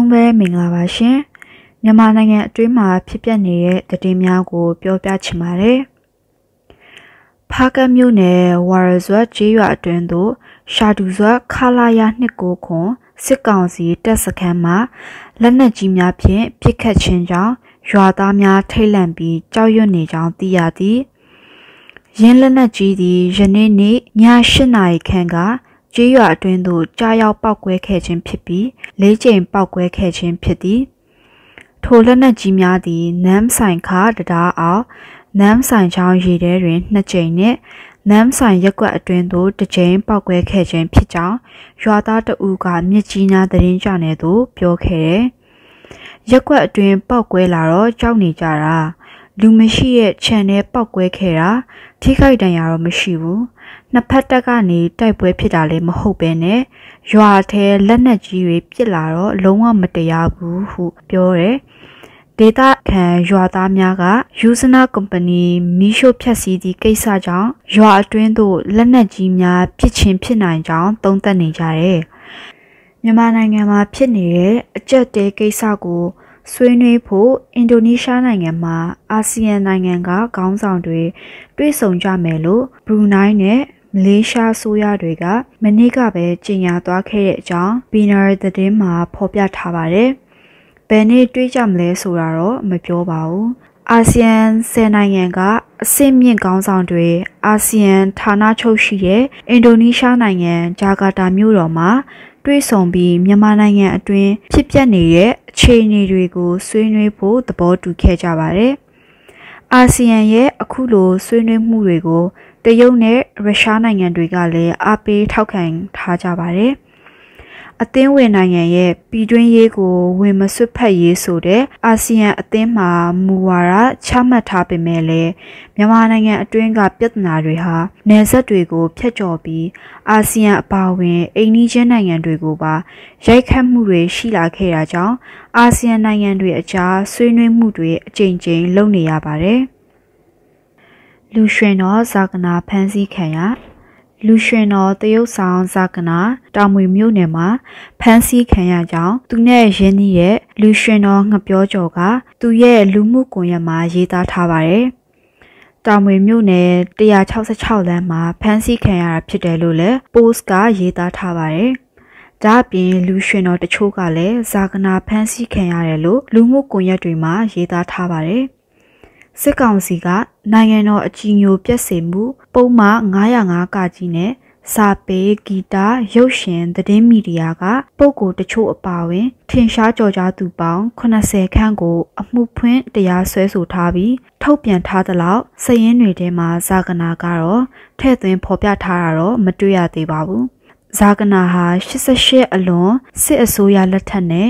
လုံးပဲမင်္ဂလာပါရှင်မြန်မာနိုင်ငံအတွင်းမှာဖြစ်ပျက်နေတဲ့သတင်းများကိုပြောပြချင်ပါတယ်ဖားကတ်မြို့နယ်ဝါရဇွတ်ကျေးရွာအတွင်းသို့ရှာတူဇွတ်ခလာယာ29ခွန်စစ်ကောင်စီတပ်စခန်းမှာလက်နက်ကြီးများဖြင့်ပစ်ခတ်ခြင်းကြောင့်ရွာသားများထိတ်လန့်ပြီးကြောက်ရွံ့နေကြောင်းသိရသည်ရင်းလက်နက်ကြီးသည်ယနေ့နေ့ည8 နာရီခန့်ကကျေးရွာအတွင်းသို့ကြားရောက်ပောက်ကွဲခဲ့ခြင်းဖြစ်ပြီး၄ကြိမ်ပောက်ကွဲခဲ့ခြင်းဖြစ်သည်ထိုလက်နက်ကြီးများသည်နမ်းဆိုင်ခါတရားအောင်နမ်းဆိုင်ချောင်းရေထဲတွင်2ကြိမ်နှင့်နမ်းဆိုင်ရက်ကွက်အတွင်းသို့1ကြိမ်ပောက်ကွဲခဲ့ခြင်းဖြစ်ကြောင်းရွာသားတဦးကမြစ်ကြီးနားသတင်းကြနယ်သို့ပြောခဲ့တယ်ရက်ကွက်အတွင်းပောက်ကွဲလာတော့ကြောက်နေကြတာလူမရှိရဲ့ခြံထဲပောက်ကွဲခဲ့တာထိခိုက်ဒဏ်ရာတော့မရှိဘူးနှစ်ဖက်တက်ကနေတိုက်ပွဲဖြစ်တာလည်းမဟုတ်ပဲနဲ့ရွာထဲလက်နက်ကြီးတွေပစ်လာတော့လုံးဝမတရားဘူးဟုပြောတယ်ဒေတာခံရွာသားများကယူဇနာကုမ္ပဏီမီရှိုဖြတ်စည်းသည့်ကိစ္စကြောင့်ရွာအတွင်းသို့လက်နက်ကြီးများဖြစ်ချင်းဖြစ်နိုင်ကြောင်းသုံးသပ်နေကြတယ်မြန်မာနိုင်ငံမှာဖြစ်နေတဲ့အကြက်တဲကိစ္စကိုဆွေးနွေးဖို့အင်ဒိုနီးရှားနိုင်ငံမှာအာဆီယံနိုင်ငံကခေါင်းဆောင်တွေတွေ့ဆုံကြမယ်လို့ဘရူနိုင်းနဲ့မလေးရှားဆိုရတွေကမနေ့ကပဲကြေညာသွားခဲ့တဲ့အကြောင်းပီနာသတင်းမှာဖော်ပြထားပါတယ်။ဘယ်နေ့တွေ့ကြမလဲဆိုတာတော့မပြောပါဘူး။အာဆီယံ10နိုင်ငံကအဆင့်မြင့်ခေါင်းဆောင်တွေအာဆီယံဌာနချုပ်ရှိတဲ့အင်ဒိုနီးရှားနိုင်ငံဂျာကာတာမြို့တော်မှာတွေ့ဆုံပြီးမြန်မာနိုင်ငံအတွင်းဖြစ်ပျက်နေတဲ့အခြေအနေတွေကိုဆွေးနွေးဖို့သဘောတူခဲ့ကြပါတယ်။အာဆီယံရဲ့အခုလိုဆွေးနွေးမှုတွေကိုတရုတ်နဲ့ရုရှားနိုင်ငံတွေကလည်းအားပေးထောက်ခံထားကြပါတယ်။အသင်းဝင်နိုင်ငံရဲ့ပြည်တွင်းရေးကိုဝင်မဆွတ်ဖက်ရေးဆိုတဲ့အာဆီယံအသင်းမှာမူဝါဒချမှတ်ထားပေမဲ့လည်းမြန်မာနိုင်ငံအတွင်းကပြဿနာတွေဟာနယ်စပ်တွေကိုဖျက်ကျော်ပြီးအာဆီယံအပါအဝင်အိမ်နီးချင်းနိုင်ငံတွေကိုပါရိုက်ခတ်မှုတွေရှိလာခဲ့တာကြောင့်အာဆီယံနိုင်ငံတွေအကြားဆွေးနွေးမှုတွေအကြိမ်ကြိမ်လုပ်နေရပါတယ်။လူရွှင်တော်ဇာကနာဖမ်းဆီးခံရလူရွှင်တော်တရုတ်ဆောင်ဇာကနာတာမွေမြို့နယ်မှာဖမ်းဆီးခံရကြောင်းသူနဲ့ရင်းနှီးတဲ့လူရွှင်တော်ငပြောကျော်ကသူရဲ့လူမှုကွန်ရက်မှာရေးသားထားပါတယ်။တာမွေမြို့နယ်166လမ်းမှာဖမ်းဆီးခံရတာဖြစ်တယ်လို့လည်း post ကရေးသားထားပါတယ်။ဒါအပြင်လူရွှင်တော်တချို့ကလည်းဇာကနာဖမ်းဆီးခံရတယ်လို့လူမှုကွန်ရက်တွေမှာရေးသားထားပါတယ်။စစ်ကောင်စီကနိုင်ငံတော်အကြီးအကျယ်ပြည့်စုံမှုပုံမှန်905ကကြီးနဲ့စာပေဂီတရုပ်ရှင်သတင်းမီဒီယာကပုဂ္ဂိုလ်တချို့အပါအဝင်ထင်ရှားကျော်ကြားသူပေါင်း80ခန့်ကိုအမှုဖွင့်တရားစွဲဆိုထားပြီးထုတ်ပြန်ထားသလောက်စည်ရင်းတွေထဲမှာဇာကနာကတော့ထည့်သွင်းဖော်ပြထားတာတော့မတွေ့ရသေးပါဘူးဇာကနာဟာ88အလွန်စစ်အစိုးရလက်ထက်နဲ့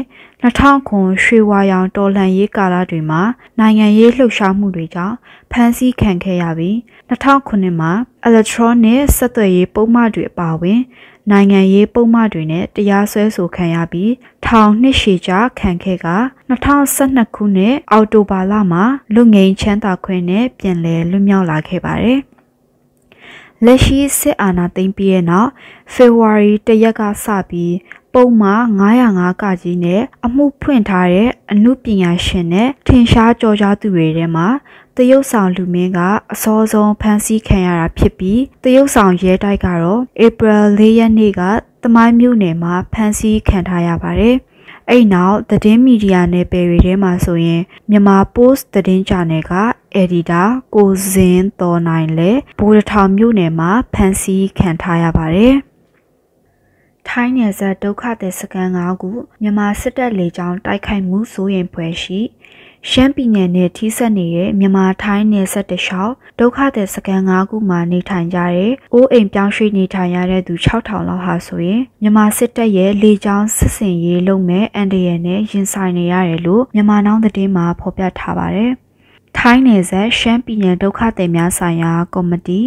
2009ရွှေဝါရောင်တော်လှန်ရေးကာလတွေမှာနိုင်ငံရေးလှုပ်ရှားမှုတွေကြောင့်ဖမ်းဆီးခံခဲ့ရပြီး2009မှာ electronic ဆက်သွယ်ရေးပုံမှန်တွေအပါအဝင်နိုင်ငံရေးပုံမှန်တွေနဲ့တရားစွဲဆိုခံရပြီးထောင်နှစ်ရှည်ကြာခံခဲ့က2012ခုနှစ်အောက်တိုဘာလမှာလွတ်ငြိမ်းချမ်းသာခွင့်နဲ့ပြန်လည်လွတ်မြောက်လာခဲ့ပါတယ်။လက်ရှိစစ်အာဏာသိမ်းပြီးတဲ့နောက်ဖေဖော်ဝါရီ1ရက်ကစပြီးပုံမှန်905ကကြီးနဲ့အမှုဖွင့်ထားတဲ့အမှုပညာရှင်နဲ့ထင်ရှားကျော်ကြားသူတွေထဲမှာတရုတ်ဆောင်လူမင်းကအစောဆုံးဖမ်းဆီးခံရတာဖြစ်ပြီးတရုတ်ဆောင်ရဲတိုက်ကတော့ဧပြီ4ရက်နေ့ကတမိုင်းမြို့နယ်မှာဖမ်းဆီးခံထားရပါတယ်။အဲ့နောက်သတင်းမီဒီယာနယ်ပယ်တွေထဲမှာဆိုရင်မြန်မာပို့စ်သတင်းဂျာနယ်ကအက်ဒီတာကိုဇင်းတော်နိုင်လည်းဗိုလ်ထောင်မြို့နယ်မှာဖမ်းဆီးခံထားရပါတယ်။ထိုင်းနယ်စပ်ဒုက္ခသည်စခန်း9ခုမြန်မာစစ်တပ်လေကြောင်းတိုက်ခိုက်မှုစိုးရိမ်ဖွယ်ရှိရှမ်းပြည်နယ်နဲ့ထိစပ်နေတဲ့မြန်မာထိုင်းနယ်စပ်တလျှောက်ဒုက္ခသည်စခန်း9ခုမှာနေထိုင်ကြတဲ့အိုးအိမ်ပြောင်းရွှေ့နေထိုင်ရတဲ့သူ6000လောက်ဟာဆိုရင်မြန်မာစစ်တပ်ရဲ့လေကြောင်းစစ်စင်ရေးလုပ်မဲ့အန်ဒီရယ်နဲ့ရင်ဆိုင်နေရတယ်လို့မြန်မာနောင်သတင်းမှာဖော်ပြထားပါတယ်။ထိုင်းနယ်စပ်ရှမ်းပြည်နယ်ဒုက္ခသည်များဆိုင်ရာကော်မတီ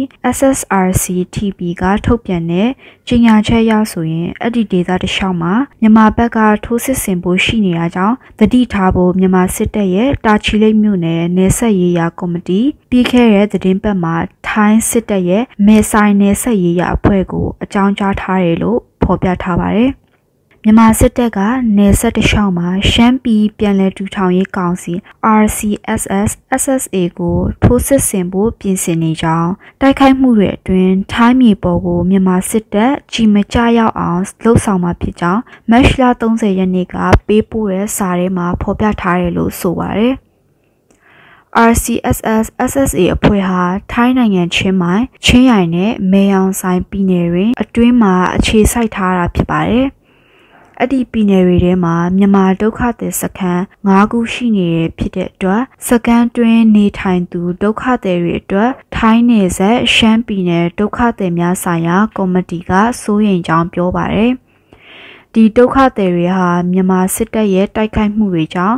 SSRC-TP ကထုတ်ပြန်တဲ့ကြေညာချက်အရဆိုရင်အဲ့ဒီဒေသတစ်လျှောက်မှာမြန်မာဘက်ကထိုးစစ်ဆင်ဖို့ရှိနေတာကြောင့်တတိထားဖို့မြန်မာစစ်တပ်ရဲ့တာချီလိတ်မြို့နယ်နယ်စပ်ရေးရာကော်မတီပြီးခဲ့တဲ့သတင်းပတ်မှာထိုင်းစစ်တပ်ရဲ့မဲဆိုင်နယ်စပ်ရေးရာအဖွဲ့ကိုအကြောင်းကြားထားတယ်လို့ဖော်ပြထားပါတယ်။မြန်မာစစ်တပ်ကနေဆက်တရှောင်းမှာရှမ်းပြည်ပြန်လည်ထူထောင်ရေးကောင်စီ RCSS SSA ကိုထိုးစစ်ဆင်ဖို့ပြင်ဆင်နေကြောင်းတိုက်ခိုက်မှုတွေအတွင်းထိုင်းမြေပေါ်ကိုမြန်မာစစ်တပ်ကြီးမကြရောက်အောင်လှုံ့ဆော်မှာဖြစ်ကြောင်းမတ်လ30ရက်နေ့ကပေးပို့တဲ့စာထဲမှာဖော်ပြထားတယ်လို့ဆိုပါတယ်။ RCSS SSA အဖွဲ့ဟာထိုင်းနိုင်ငံချင်းမိုင်ချင်းရိုင်နဲ့မဲအောင်ဆိုင်ပြည်နယ်တွင်အတွင်းမှာအခြေစိုက်ထားတာဖြစ်ပါတယ်။အဲ့ဒီပြည်နယ်တွေထဲမှာမြန်မာဒုက္ခသည်စခန်း9ခုရှိနေဖြစ်တဲ့အတွက်စခန်းတွင်းနေထိုင်သူဒုက္ခသည်တွေအတွက်ထိုင်းနယ်စပ်ရှမ်းပြည်နယ်ဒုက္ခသည်များဆိုင်ရာကော်မတီကစိုးရိမ်ကြောင်းပြောပါတယ်။ဒီဒုက္ခသည်တွေဟာမြန်မာစစ်တပ်ရဲ့တိုက်ခိုက်မှုတွေကြောင့်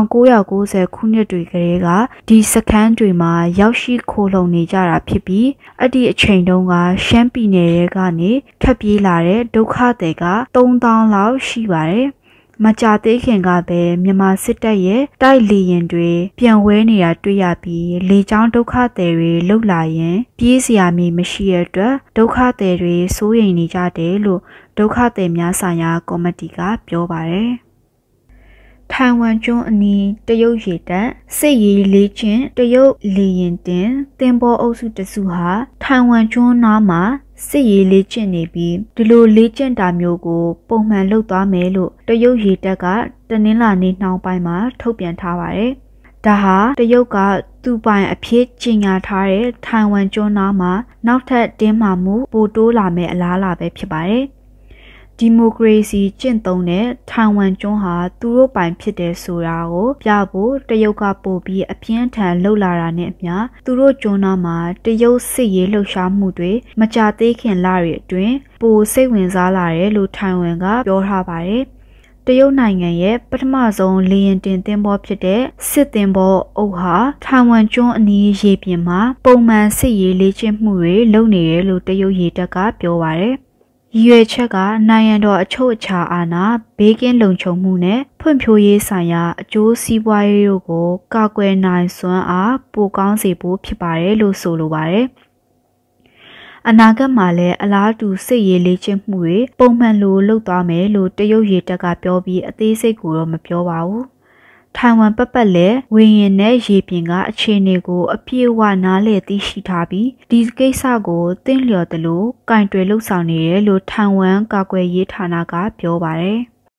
1990ခုနှစ်တွေကလေးကဒီစခန်းတွေမှာရောက်ရှိခိုလှုံနေကြတာဖြစ်ပြီးအဲ့ဒီအချိန်တုန်းကရှမ်းပြည်နယ်ရဲ့ကနေထွက်ပြေးလာတဲ့ဒုက္ခသည်က3000လောက်ရှိပါတယ်။မကြသေးခင်ကပဲမြန်မာစစ်တပ်ရဲ့တိုက်လေရင်တွေပြန်ဝဲနေတာတွေ့ရပြီးလေကြောင်းဒုက္ခသည်တွေလှုပ်လာရင်ပြေးစရာမီမရှိတဲ့အတွက်ဒုက္ခသည်တွေစိုးရိမ်နေကြတယ်လို့ဒုက္ခသည်များဆိုင်ရာကော်မတီကပြောပါတယ်။ထိုင်ဝမ်ကျွန်းအနီးတရုတ်ရေတပ်စစ်ရေးလေ့ကျင့်တရုတ်လေရင်တင်သင်္ဘောအုပ်စုတစုဟာထိုင်ဝမ်ကျွန်းနားမှာစစ်ရေးလေ့ကျင့်နေပြီးဒီလိုလေ့ကျင့်တာမျိုးကိုပုံမှန်လုပ်သွားမယ်လို့တရုတ်ရေတပ်ကတနင်္လာနေ့နှောင်းပိုင်းမှာထုတ်ပြန်ထားပါတယ်။ဒါဟာတရုတ်ကသူပိုင်အဖြစ်ကြီးညာထားတဲ့ထိုင်ဝမ်ကျွန်းနားမှာနောက်ထပ်တင်းမာမှုပိုတိုးလာမယ့်အလားအလာပဲဖြစ်ပါတယ်။ဒီမိုကရေစီကျင့်သုံးတဲ့ထိုင်ဝမ်ကျွန်းဟာသူတို့ပိုင်ဖြစ်တယ်ဆိုတာကိုပြဖို့တရုတ်ကပို့ပြီးအပြင်းထန်လှုပ်လာတာနဲ့အမျှသူတို့ကျွန်းသားမှာတရုတ်စစ်ရေးလှုပ်ရှားမှုတွေမကြသေးခင်လတွေအတွင်းပိုစိတ်ဝင်စားလာတယ်လို့ထိုင်ဝမ်ကပြောထားပါတယ်။တရုတ်နိုင်ငံရဲ့ပထမဆုံးလေယာဉ်တင်သင်္ဘောဖြစ်တဲ့စစ်သင်္ဘောအုပ်ဟာထိုင်ဝမ်ကျွန်းအနီးရေပြင်မှာပုံမှန်စစ်ရေးလေ့ကျင့်မှုတွေလုပ်နေတယ်လို့တရုတ်ရေတပ်ကပြောပါတယ်။ရည်ရွယ်ချက်ကနိုင်ငံတော်အချုပ်အခြာအာဏာဘေးကင်းလုံခြုံမှုနဲ့ဖွံ့ဖြိုးရေးဆိုင်ရာအကျိုးစီးပွားရေးတို့ကိုကာကွယ်နိုင်စွမ်းအားပိုကောင်းစေဖို့ဖြစ်ပါတယ်လို့ဆိုလိုပါတယ်။အနာဂတ်မှာလည်းအလားတူစစ်ရေးလေ့ကျင့်မှုတွေပုံမှန်လိုလုပ်သွားမယ်လို့တရုတ်ရေတပ်ကပြောပြီးအသေးစိတ်ကိုတော့မပြောပါဘူး။ထိုင်ဝမ်ပတ်လည်းဝေရင်နဲ့ရေပြင်ကအခြေအနေကိုအပြည့်အဝနားလည်သိရှိထားပြီးဒီကိစ္စကိုသင်လျော်တယ်လို့ကင်တွယ်လှုပ်ဆောင်နေတယ်လို့ထိုင်ဝမ်ကာကွယ်ရေးဌာနကပြောပါတယ်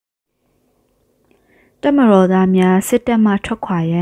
။တပ်မတော်သားများစစ်တပ်မှထွက်ခွာရန်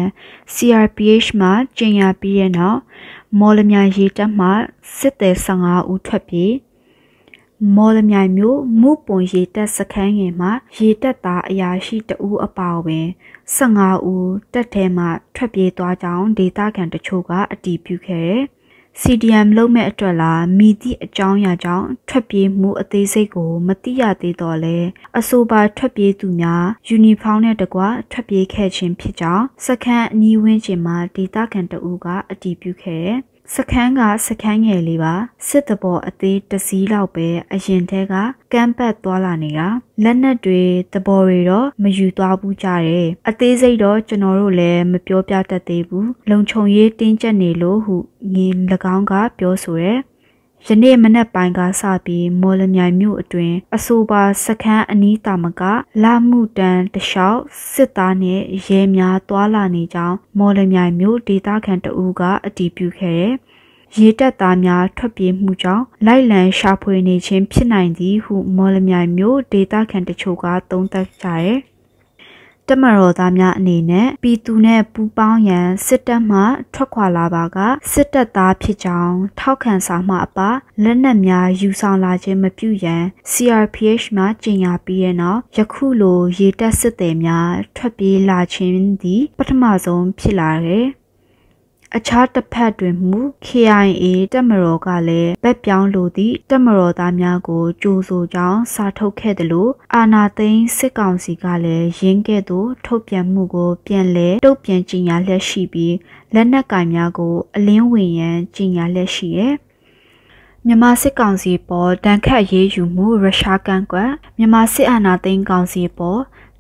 CRPH မှကြေညာပြီးတဲ့နောက်မော်လမြိုင်ရေတပ်မှစစ်သည်15ဦးထွက်ပြေးမော်လမြိုင်မြို့မူပွန်ရေတပ်စခန်းငယ်မှာရေတပ်သားအရာရှိတဦးအပါအဝင်15ဦးတပ်ထဲမှထွက်ပြေးသွားကြောင်းဒေသခံတချို့ကအတည်ပြုခဲ့တယ်။ CDM လုံးမဲ့အတွက်လားမိသည့်အကြောင်းအရာကြောင့်ထွက်ပြေးမှုအသေးစိတ်ကိုမသိရသေးတော့လဲအဆိုပါထွက်ပြေးသူများယူနီဖောင်းနဲ့တကွထွက်ပြေးခဲ့ခြင်းဖြစ်ကြောင်းစခန်းအနီးဝန်းကျင်မှာဒေသခံတဦးကအတည်ပြုခဲ့တယ်။စခန်းကစခန်းငယ်လေးပါစစ်တဘောအသေးတစည်းလောက်ပဲအရင်တည်းကကမ်းပတ်သွားလာနေတာလက်နက်တွေတဘောတွေတော့မယူသွားဘူးကြတယ်အသေးစိတ်တော့ကျွန်တော်တို့လည်းမပြောပြတတ်သေးဘူးလုံခြုံရေးတင်းကျပ်နေလို့ဟုငင်း၎င်းကပြောဆိုရဲယနေ့မနက်ပိုင်းကစပြီးမော်လမြိုင်မြို့အတွင်းအဆိုပါစခန်းအနီးတာမကလာမှုတန်းတလျှောက်စစ်သားနဲ့ရဲများတွာလာနေကြောင်းမော်လမြိုင်မြို့ဒေသခံတဦးကအတည်ပြုခဲ့တယ်။ရေတပ်သားများထွက်ပြေးမှုကြောင့်လိုက်လံရှာဖွေနေခြင်းဖြစ်နိုင်သည်ဟုမော်လမြိုင်မြို့ဒေသခံတချို့ကသုံးသပ်ကြတယ်။တမတော်သားများအနေနဲ့ပြည်သူနဲ့ပူးပေါင်းရန်စစ်တပ်မှထွက်ခွာလာပါကစစ်တပ်သားဖြစ်ကြောင်းထောက်ခံစာမှအပလက်နက်များယူဆောင်လာခြင်းမပြုရန် CRPH မှကြေညာပြီးတဲ့နောက်ယခုလိုရေတပ်စစ်သည်များထွက်ပြေးလာခြင်းသည်ပထမဆုံးဖြစ်လာတယ်။အခြားတစ်ဖက်တွင်မူ KIA တပ်မတော်ကလည်းဗက်ပြောင်းလိုသည့်တပ်မတော်သားများကိုကြိုးဆိုကြောင်းစာထုတ်ခဲ့တယ်လို့အာဏာသိမ်းစစ်ကောင်စီကလည်းရင်းကဲ့သို့ထုတ်ပြန်မှုကိုပြန်လည်တုံ့ပြန်ကြေညာလျက်ရှိပြီးလက်နက်ကင်များကိုအလင်းဝင်ရန်ကြေညာလျက်ရှိရဲ့မြန်မာစစ်ကောင်စီပေါ်တန်ခတ်ရေးယူမှုရုရှားကန့်ကွက်မြန်မာစစ်အာဏာသိမ်းကောင်စီပေါ်တ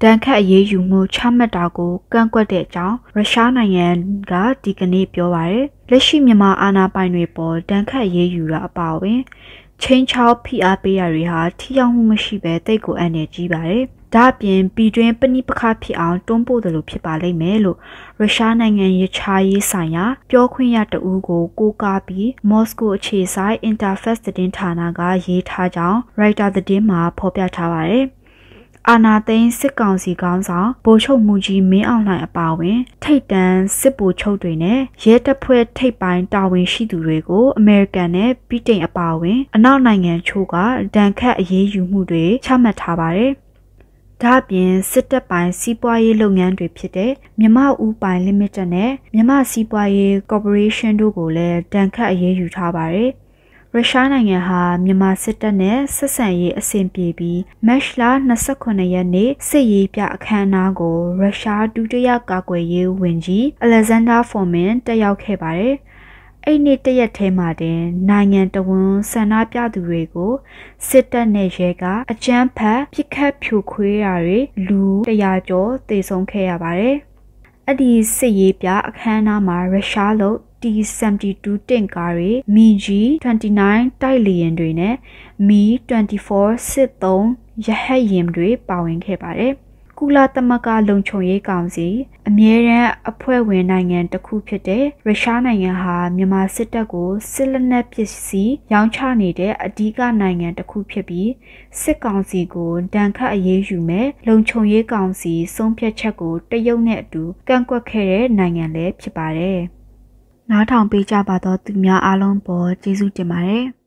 တန်ခတ်အရေးယူမှုချမှတ်တာကိုကန့်ကွက်တဲ့အကြောင်းရုရှားနိုင်ငံကဒီကနေ့ပြောပါတယ်။လက်ရှိမြန်မာအာဏာပိုင်တွေပေါ်တန်ခတ်အရေးယူတာအပါအဝင်ချင်းချောက်ဖိအားပေးရတွေဟာထိရောက်မှုမရှိဘဲတိတ်ကိုအန်နေကြီးပါတယ်။ဒါ့အပြင်ပြည်တွင်းပဏိပခဖြစ်အောင်တွန်းပို့တယ်လို့ဖြစ်ပါလိမ့်မယ်လို့ရုရှားနိုင်ငံရခြားရေးဆိုင်ရာပြောခွင့်ရတဦးကိုကိုးကားပြီးမော်စကိုအခြေစိုက် Interfax သတင်းဌာနကရေးထားကြောင်း Reuters သတင်းမှာဖော်ပြထားပါတယ်။အာနာသိန်းစစ်ကောင်စီခေါင်းဆောင်ဗိုလ်ချုပ်မှုကြီးမင်းအောင်လှိုင်အပါအဝင်ထိပ်တန်းစစ်ဗိုလ်ချုပ်တွေနဲ့ရဲတပ်ဖွဲ့ထိပ်ပိုင်းတာဝန်ရှိသူတွေကိုအမေရိကန်နဲ့ဗြိတိန်အပါအဝင်အနောက်နိုင်ငံချို့ကဒဏ်ခတ်အရေးယူမှုတွေချမှတ်ထားပါတယ်။ဒါ့အပြင်စစ်တပ်ပိုင်းစီးပွားရေးလုပ်ငန်းတွေဖြစ်တဲ့မြန်မာဦးပိုင် Limited နဲ့မြန်မာစီးပွားရေး Corporation တို့ကိုလည်းဒဏ်ခတ်အရေးယူထားပါတယ်။ရုရှားနိုင်ငံဟာမြန်မာစစ်တပ်နဲ့ဆက်ဆံရေးအဆင်ပြေပြီးမတ်လ29ရက်နေ့စစ်ရေးပြအခမ်းအနားကိုရုရှားဒုတိယကာကွယ်ရေးဝန်ကြီး Alexander Fomin တက်ရောက်ခဲ့ပါတယ်။အဲ့ဒီတရက်ထဲမှာတင်နိုင်ငံတော်ဝန်ဆန္ဒပြသူတွေကိုစစ်တပ်နဲ့ရဲကအကြမ်းဖက်ပစ်ခတ်ဖြိုခွဲတာတွေလူ100ကျော်သေဆုံးခဲ့ရပါတယ်။အဲ့ဒီစစ်ရေးပြအခမ်းအနားမှာရုရှားလို့T-72 တင့်ကားတွေ MiG-29 တိုက်လေယာဉ်တွေနဲ့ Mi-24 စစ်သုံးရဟတ်ယာဉ်တွေပါဝင်ခဲ့ပါတယ်။ကုလသမဂ္ဂလုံခြုံရေးကောင်စီအမြဲတမ်းအဖွဲ့ဝင်နိုင်ငံတစ်ခုဖြစ်တဲ့ရုရှားနိုင်ငံဟာမြန်မာစစ်တပ်ကိုစစ်လက်နက်ပစ္စည်းရောင်းချနေတဲ့အဓိကနိုင်ငံတစ်ခုဖြစ်ပြီးစစ်ကောင်စီကိုဒဏ်ခတ်အရေးယူမဲ့လုံခြုံရေးကောင်စီဆုံးဖြတ်ချက်ကိုတရုတ်နဲ့အတူကန့်ကွက်ခဲ့တဲ့နိုင်ငံလည်းဖြစ်ပါတယ်။နားထောင်ပေးကြပါတော့သူများအားလုံးပေါ်ကျေးဇူးတင်ပါတယ်။